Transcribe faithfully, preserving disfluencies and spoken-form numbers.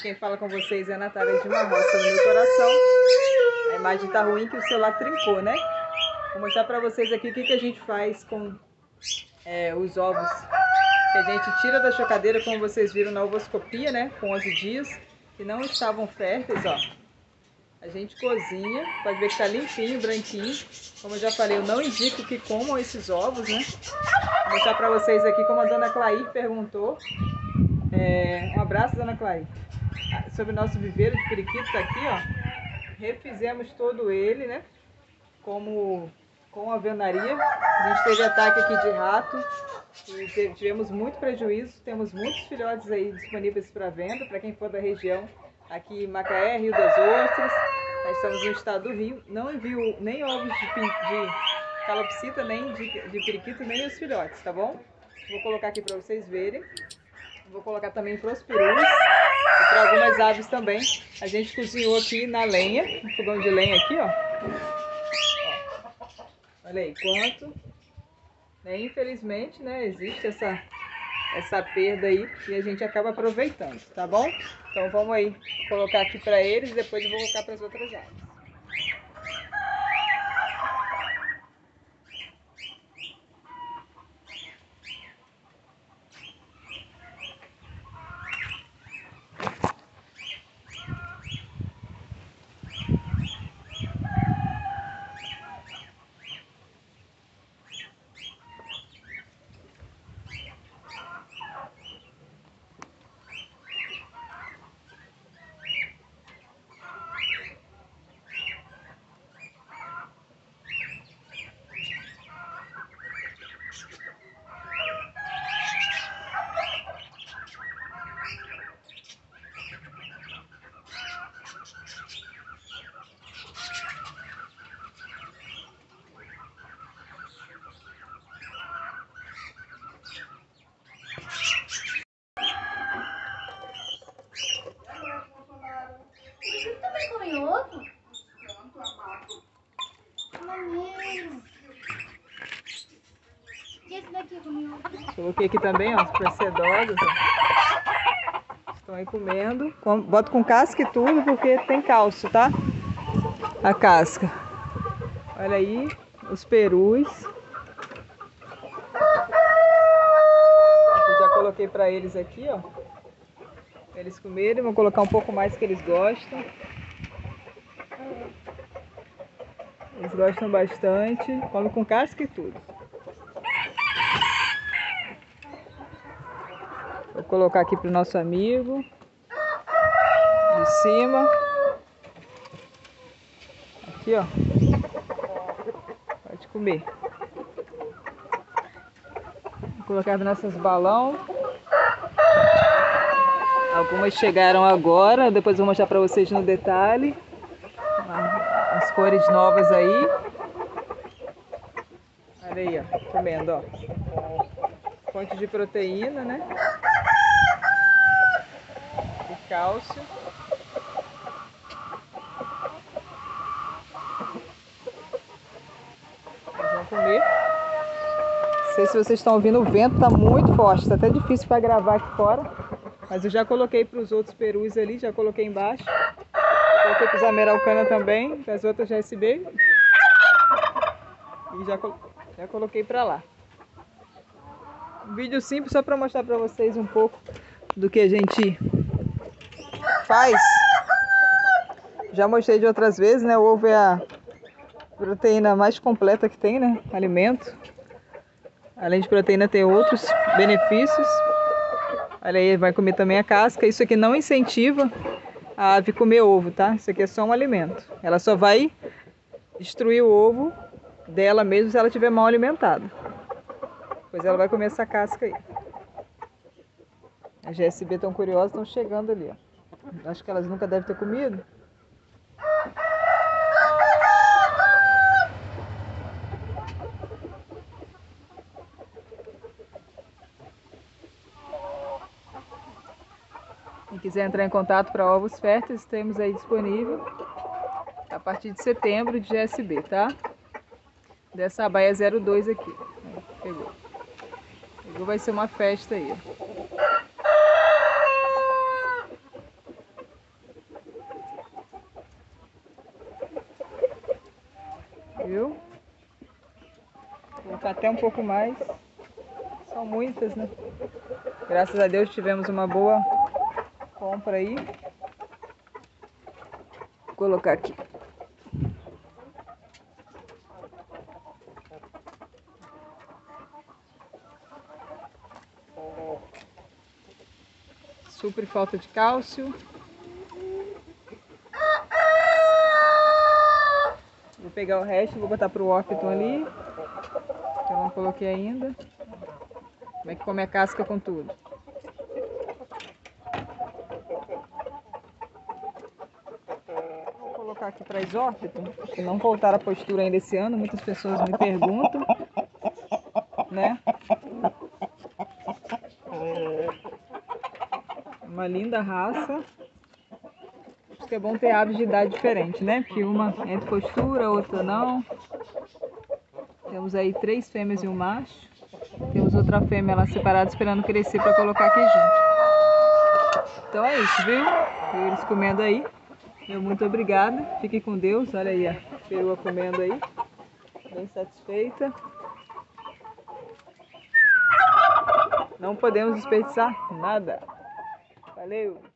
quem fala com vocês é a Natália de uma roça no meu coração. A imagem tá ruim que o celular trincou, né? Vou mostrar para vocês aqui o que, que a gente faz com é, os ovos que a gente tira da chocadeira, como vocês viram na ovoscopia, né? Com onze dias, que não estavam férteis, ó. A gente cozinha, pode ver que tá limpinho, branquinho. Como eu já falei, eu não indico que comam esses ovos, né? Vou mostrar para vocês aqui como a dona Clair perguntou. É, um abraço, dona Clair. Sobre o nosso viveiro de periquito, tá aqui, ó. Refizemos todo ele, né? Como com alvenaria. A gente teve ataque aqui de rato e tivemos muito prejuízo. Temos muitos filhotes aí disponíveis para venda, para quem for da região. Aqui em Macaé, Rio das Ostras. Nós estamos no estado do Rio. Não envio nem ovos de, de calopsita, nem de, de periquito, nem os filhotes, tá bom? Vou colocar aqui para vocês verem. Vou colocar também para os perus e para algumas aves também. A gente cozinhou aqui na lenha, no fogão de lenha aqui, ó. Ó. Olha aí quanto. Né? Infelizmente, né, existe essa, essa perda aí e a gente acaba aproveitando, tá bom? Então vamos aí colocar aqui para eles e depois eu vou colocar para as outras aves. Coloquei aqui também, ó, os percedosos, ó. Estão aí comendo. Boto com casca e tudo, porque tem cálcio, tá? A casca. Olha aí, os perus. Eu já coloquei para eles aqui, ó. Pra eles comerem. Vou colocar um pouco mais que eles gostam. Eles gostam bastante. Come com casca e tudo. Vou colocar aqui pro nosso amigo. De cima. Aqui, ó. Pode comer. Vou colocar nos nossos balão. Algumas chegaram agora. Depois eu vou mostrar para vocês no detalhe. As cores novas aí. Olha aí, ó. Comendo, ó. Fonte de proteína, né? E cálcio. Eles vão comer. Não sei se vocês estão ouvindo, o vento tá muito forte. Tá até difícil para gravar aqui fora. Mas eu já coloquei para os outros perus ali, já coloquei embaixo. Coloquei para os ameraucana também, para as outras G S B. E já, já coloquei para lá. Um vídeo simples só para mostrar para vocês um pouco do que a gente faz. Já mostrei de outras vezes, né? O ovo é a proteína mais completa que tem, né? Alimento. Além de proteína, tem outros benefícios. Olha aí, vai comer também a casca. Isso aqui não incentiva a ave comer ovo, tá? Isso aqui é só um alimento. Ela só vai destruir o ovo dela mesmo se ela estiver mal alimentada. Pois ela vai comer essa casca aí. As G S B estão curiosas, estão chegando ali, ó. Acho que elas nunca devem ter comido. Quem quiser entrar em contato para ovos férteis, temos aí disponível a partir de setembro de G S B, tá? Dessa abaia zero dois aqui. Pegou. Pegou, vai ser uma festa aí. Viu? Vou colocar até um pouco mais. São muitas, né? Graças a Deus tivemos uma boa compra aí. Vou colocar aqui. Supre falta de cálcio. Vou pegar o resto e vou botar pro Orpton ali, que eu não coloquei ainda. Como é que come a casca com tudo. Vou colocar aqui para Orpton, que não voltaram a postura ainda esse ano. Muitas pessoas me perguntam, né? Uma linda raça. Acho que é bom ter aves de idade diferente, né? Porque uma entra postura, outra não. Temos aí três fêmeas e um macho. Temos outra fêmea lá separada esperando crescer para colocar aqui junto. Então é isso, viu? Viu eles comendo aí. Meu muito obrigada. Fique com Deus. Olha aí a perua comendo aí. Bem satisfeita. Não podemos desperdiçar nada. Valeu!